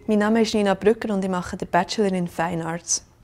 Mein Name ist Nina Brücker und ich mache den Bachelor in Fine Arts.